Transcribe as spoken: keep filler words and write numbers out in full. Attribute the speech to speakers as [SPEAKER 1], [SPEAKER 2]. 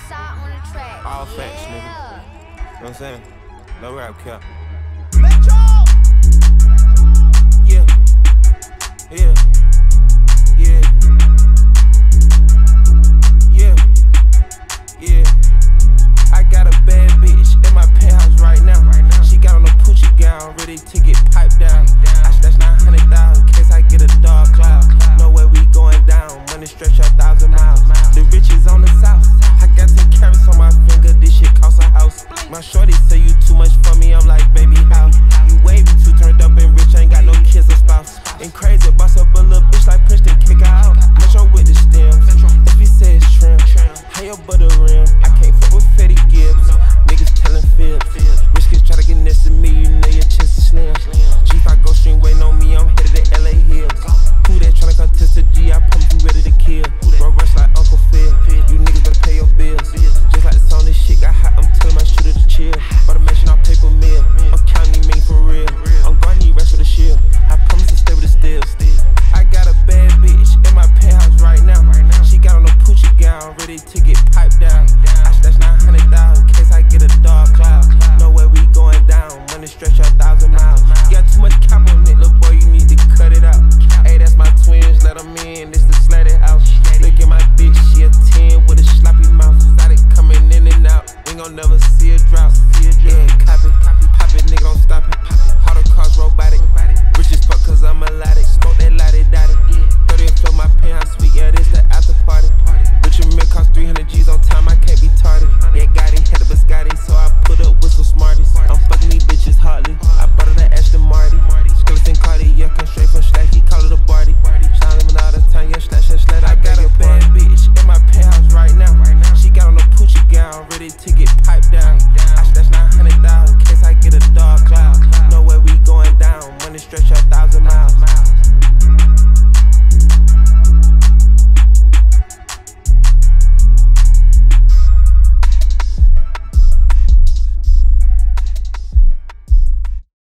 [SPEAKER 1] Southside on the track.
[SPEAKER 2] All
[SPEAKER 1] yeah.
[SPEAKER 2] facts, nigga. You know what I'm saying? No rap cap. Yeah. Yeah. Yeah. Yeah. Yeah. I got a bad bitch in my penthouse right now. She got on a poochie gown, ready to get piped down. I stashed nine hundred thousand in case I get a dark cloud. Know where we going down, money stretch a thousand miles. The riches on the south. I got ten carats on my finger, this shit costs a house. My shorty say you too much for me, I'm like, baby, how? You wavy, too turned up and rich, ain't got no kids or spouse. Ain't crazy, boss up a little bitch like Princeton, kick her out. Metro with the stems, if he say it's trim, how your butter rim? I can't fuck with Fetty Gibbs, niggas telling fibs. Rich kids try to get next to me, you know your chest is slim. G five go stream waiting on me, I'm headed to L A Hills. Who that tryna contest a G, I promise you ready to kill. Bro, rush like Uncle Phil, you niggas better pay your bills. Just like the song, this shit got hot, I'm telling my shooter to chill. Bought a mansion off paper mill, I'm counting these mean for real. I'm going to need rest with the shield, I promise to stay with the stills. I got a bad bitch in my penthouse right now. She got on a poochie gown, ready to get